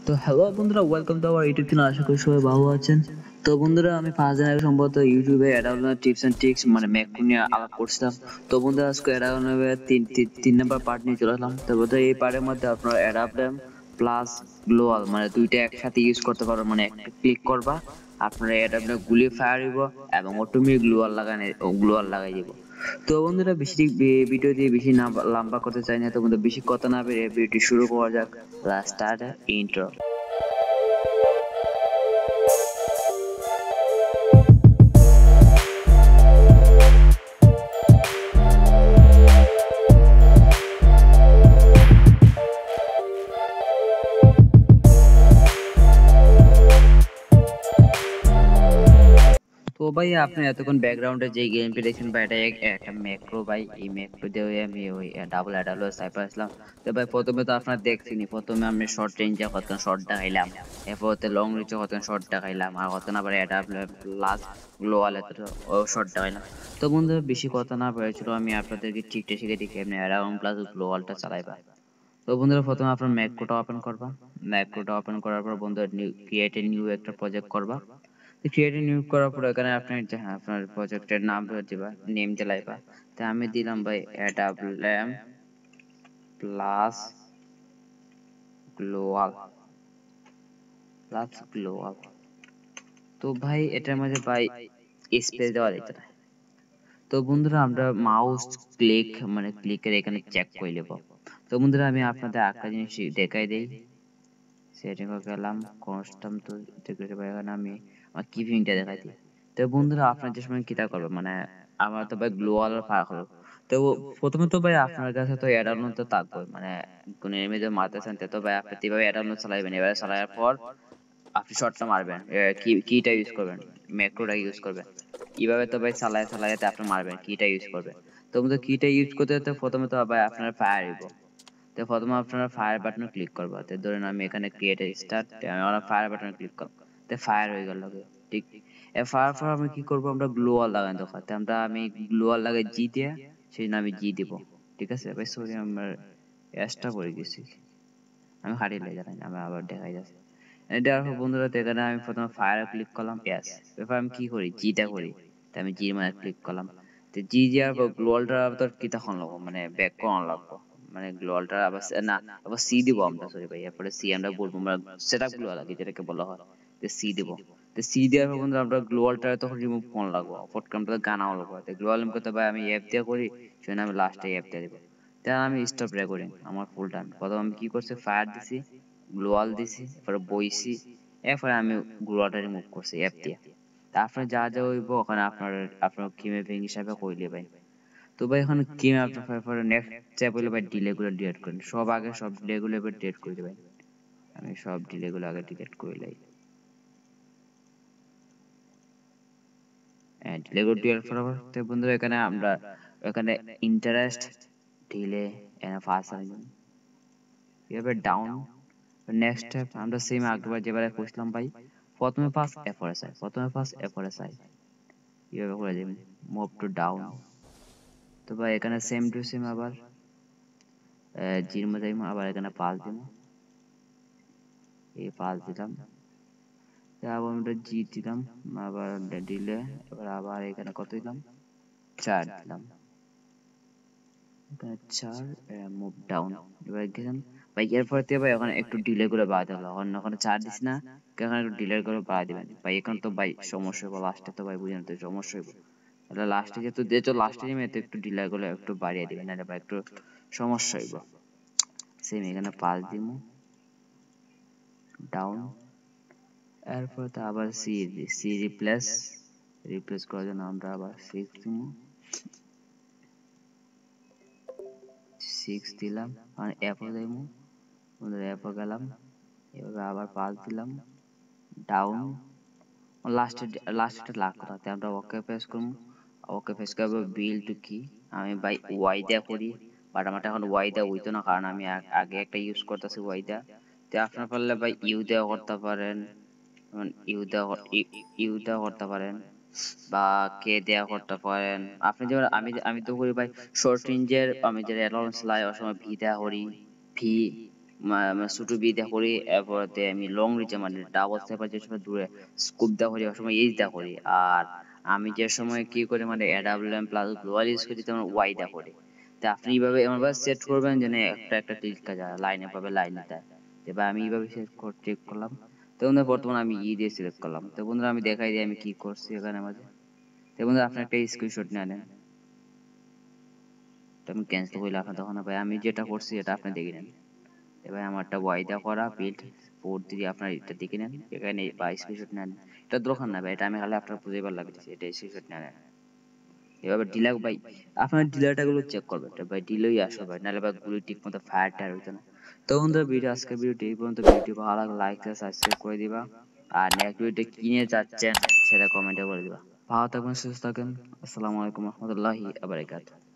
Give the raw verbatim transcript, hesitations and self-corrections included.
তো হ্যালো বন্ধুরা, welcome to our YouTube channel. আশা করি সবাই ভালো আছেন। তো বন্ধুরা, আমি পাঁচ দিন আগে সম্ভবত ইউটিউবে অ্যাডাবলমের টিপস এন্ড ট্রিক্স মানে ম্যাক্রো নিয়ে আলাপ করছিলাম। তো বন্ধুরা, আজকে অ্যাডাবলমের তিন তিন তিন নাম্বার পার্ট নিয়ে চলে আসলাম। তো বন্ধুরা, এই পার্টের মধ্যে আপনারা অ্যাডাবলেম প্লাস গ্লোয়াল মানে দুইটা একসাথে ইউজ করতে পারবেন। মানে একটা ক্লিক করবা, আপনারা অ্যাডাবলেম গুলি ফায়ার হইব এবং অটোমেটিক গ্লোয়াল লাগানো গ্লোয়াল লাগাই দিব। তো বন্ধুরা, বেশি ভিডিও দিয়ে বেশি না লম্বা করতে চাই না। তো বন্ধুরা, বেশি কথা না বেরিয়ে ভিডিওটি শুরু করা যাক। Start intro. তো ভাই, আপনি এতক্ষণ ব্যাকগ্রাউন্ডে যে গেমটি দেখছেন ভাই, এটা এক- একটা ম্যাক্রো ভাই। এই ম্যাক্রো দিয়ে আমি ওই ডাবল অ্যাডাল সাইপার আসলাম। তো ভাই, প্রথমে তো আপনারা দেখছিনি, প্রথমে আমি শর্ট রেঞ্জে কত শর্ট দেখাইলাম, এরপর হতে লং রেঞ্জে কত শর্ট দেখাইলাম, আর কত আবার অ্যাডাল লাস্ট গ্লোয়ালে ও শর্ট দেখাইলাম। তো বন্ধুরা, বেশি কথা না পেরেছিল, আমি আপনাদেরকে ঠিকটা শিখে দিই কেমনি অ্যাডাল প্লাস গ্লোয়ালটা চালাইবা। তো বন্ধুরা, প্রথমে আপনার ম্যাক্রোটা ওপেন করবা। ম্যাক্রোটা ওপেন করার পর বন্ধুরা, নিউ ক্রিয়েট এ নিউ একটা প্রজেক্ট করবা। ক্রিয়েট নিউ করার পর এখানে আপনি হ্যাঁ আপনার প্রজেক্টের নাম দিবা, নেম দিলাইবা। তো আমি দিলাম ভাই অ্যাডাবলেম প্লাস গ্লোয়াল প্লাস গ্লোয়াল। তো ভাই, এটার মধ্যে ভাই স্পেস দেওয়া যেতে না। তো বন্ধুরা, আমরা মাউস ক্লিক মানে ক্লিকের এখানে চেক করে নেব। তো বন্ধুরা, আমি আপনাদের একটা জিনিস দেখাই দেই। সেটিং এ গেলাম, কনস্টাম তো দেখতে পাই, এখানে আমি আমার কিপিংটা দেখাই দিই। তো বন্ধুরা, আপনার যে সময় কিতা করবে মানে আমার তো ভাই গ্লোয়াল ফায়ার হলো। তো প্রথমে তো ভাই আপনার কাছে তো অ্যাডাবলন তো থাকবে, মানে কোন এনিমি যদি মারতেছেন তো ভাই আপনি কিভাবে অ্যাডাবলন চালাবেন। এবারে চালানোর পর আপনি শটটা মারবেন, কি কিটা ইউজ করবেন, ম্যাক্রোটা ইউজ করবেন। এইভাবে তো ভাই চালায় চালায় আপনি মারবেন, কিটা ইউজ করবেন। তো বন্ধু, কিটা ইউজ করতে তো প্রথমে তো ভাই আপনার ফায়ার হইব। তো প্রথমে আপনারা ফায়ার বাটনে ক্লিক করবা। তো ধরুন আমি এখানে ক্রিয়েট স্টার্ট, আমরা ফায়ার বাটনে ক্লিক করব। তো ফায়ার হয়ে গেল। ঠিক এ ফায়ার পর আমি কি করব, আমরা গ্লোয়াল লাগাই দেবো। তো আমরা আমি গ্লোয়াল লাগাই জি দিয়ে, সেই জন্য আমি জি দিব। ঠিক আছে ভাই, সরি আমার এসটা করে দিয়েছি, আমি হারিয়ে লাই জানাই আমি আবার দেখাই যাচ্ছে। দেওয়ার পর বন্ধুরা, এখানে আমি প্রথমে ফায়ার ক্লিক করলাম, ইয়েস। এরপর আমি কি করি, জিটা করি। তো আমি জির মানে ক্লিক করলাম। তো জি যাওয়ার পর গ্লোয়ালটা তোর কি তখন লাগবো, মানে ব্যাক করানো লাগবো। মানে গ্লোয়ালটা আবার না, আবার সি দিব আমরা, সরি ভাই, এরপরে সি আমরা বলবো, আমরা সেটআপ গ্লোয়াল লাগে যেটাকে বলা হয়। তো সি দিব। তো সি দেওয়ার পর বন্ধুরা, আমরা গ্লোয়ালটা তখন রিমুভ করানো লাগবো, ফটকামটা গানাও লাগবো। তো গ্লোয়াল করতে ভাই আমি এফ দিয়ে করি, সেজন্য আমি লাস্টে এফ দিয়ে দিব। তাই আমি স্টপ রেকর্ডিং আমার ফুল টাইম। প্রথম আমি কি করছি, ফায়ার দিছি, গ্লোয়াল দিছি, এরপরে বইছি, এরপরে আমি গ্লোয়ালটা রিমুভ করছি অ্যাপ দিয়ে। তারপরে যা যা হইব ওখানে আপনার আপনার কিমে ভেঙে হিসাবে কইলে ভাই। তো ভাই, এখন কিমে আপনার পরে নেক্সট স্টেপ হইলো ভাই ডিলে গুলো ডিলিট করেন। সব আগে সব ডিলে গুলো এবার ডিলিট করে দিবেন। আমি সব ডিলে গুলো আগে ডিলিট করে লাই। হ্যাঁ, ডিলে গুলো ডিলিট করার পর তো বন্ধুরা, এখানে আমরা এখানে ইন্টারেস্ট ডিলে এন্ড ফাস্ট এবার ডাউন। নেক্সট স্টেপ আমরা সেম আগেবার যেবারে করছিলাম ভাই, প্রথমে পাস এফআরএসআই, প্রথমে পাস এফআরএসআই এইভাবে করে দিবেন। Move to down. তো ভাই, এখানে সেম টু সেম আবার জির মধ্যে আবার এখানে পাস দিব, এই পাস দিলাম। আবার আমরা জি দিলাম, আবার দিলে এবার আবার এখানে কত দিলাম, চার দিলাম, এখানে চার, মুভ ডাউন। এবার গেলাম ভাই, এরপর থেকে ভাই ওখানে একটু ডিলে করে বাড়াতে হলো, অন্য ওখানে চার দিস না, এখানে একটু ডিলে করে বাড়া দিবেন ভাই। এখন তো ভাই সমস্যা হইব লাস্টে, তো ভাই বুঝেন তো সমস্যা হইব। তাহলে লাস্টে যেহেতু যেহেতু লাস্টে নেমে তো একটু ডিলে করে একটু বাড়িয়ে দিবেন, নাহলে ভাই একটু সমস্যা হইব। সেম এখানে পাঁচ দিব, ডাউন। এরপর তো আবার সি সি রিপ্লেস রিপ্লেস করার জন্য আমরা আবার সিক্স দিব, সিক্স দিলাম, আর এরপর দিব বন্ধুরা, এরপর গেলাম, এভাবে আবার পাঁচ দিলাম, ডাউন। লাস্টে লাস্টে লাখ করাতে আমরা ওকে প্রেস করবো, ওকে প্রেস করবো বিল টু কি। আমি ভাই ওয়াই দা করি, বাট আমার এখন ওয়াই দা হইতো না, কারণ আমি আগে একটা ইউজ করতেছি ওয়াই দা। তো আপনার পারলে ভাই ইউ দেওয়া করতে পারেন, ইউ দেওয়া ইউ দেওয়া করতে পারেন, বা কে দেওয়া করতে পারেন আপনি। যেমন আমি আমি তো করি ভাই শর্ট রেঞ্জের, আমি যে অ্যালাউন্স লাই ওর সময় ভি দেওয়া করি, ভি ছোট বি দা করি, এরপরে আমি লং রেঞ্জে মানে ডাবল স্নাইপার যে সময় দূরে স্কোপ দা করি, ওই সময় এইচ দা করি। আর আমি যে সময় কি করি মানে এডাব্লিউএম প্লাস গ্লোয়াল ইউজ করি, তখন ওয়াই দা করি। তা আপনি এইভাবে এমনভাবে সেট করবেন যেন একটা একটা ক্লিক কাজ লাইনে পাবে লাইনে দেয়। এবার আমি এইভাবে সেট চেক করলাম। তো বন্ধুরা বর্তমানে আমি ই দিয়ে সিলেক্ট করলাম। তো বন্ধুরা আমি দেখাই দিই আমি কি করছি এখানে মাঝে। তো বন্ধুরা আপনি একটা স্ক্রিনশট নিয়ে নেন। তো আমি ক্যান্সেল করলে আপনার তখন ভাই আমি যেটা করছি এটা আপনি দেখে নেন। এবার আমারটা ওয়াইদা করা বিল্ড ফোর থ্রি আপনার এটা দেখে নেন এখানে বা স্ক্রিনশট নেন। এটা দরকার না ভাই, এটা আমি খালি আপনার বুঝাইবার লাগতেছি, এটা স্ক্রিনশট নেন। এবার ডিলার ভাই আপনার ডিলারটা গুলো চেক করবেন ভাই, ডিলেই আসবে ভাই, নাহলে ভাই গুলি ঠিক মতো ফায়ার টায়ার হইতো না। তো বন্ধুরা ভিডিও আজকে ভিডিওটি এই পর্যন্ত। ভিডিওটি ভালো লাগলে লাইক সাবস্ক্রাইব করে দিবা, আর নেক্সট ভিডিওতে কিনে যাচ্ছেন সেটা কমেন্টে বলে দিবা। ভালো থাকবেন, সুস্থ থাকবেন। আসসালামু আলাইকুম রহমতুল্লাহি ওয়া বারাকাতুহু।